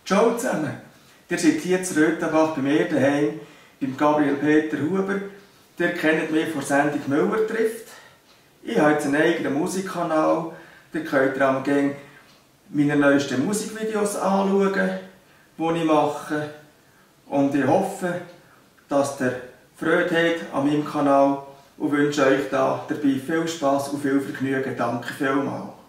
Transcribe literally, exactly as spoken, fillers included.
Ciao zusammen! Ihr seid hier zu Röthenbach bei mir daheim, beim Gabriel Peter Huber. Ihr kennt mich von der Sendung Müller trifft. Ich habe jetzt einen eigenen Musikkanal. Da könnt ihr am Gang meine neuesten Musikvideos anschauen, die ich mache. Und ich hoffe, dass ihr Freude habt an meinem Kanal und wünsche euch da dabei viel Spass und viel Vergnügen. Danke vielmals!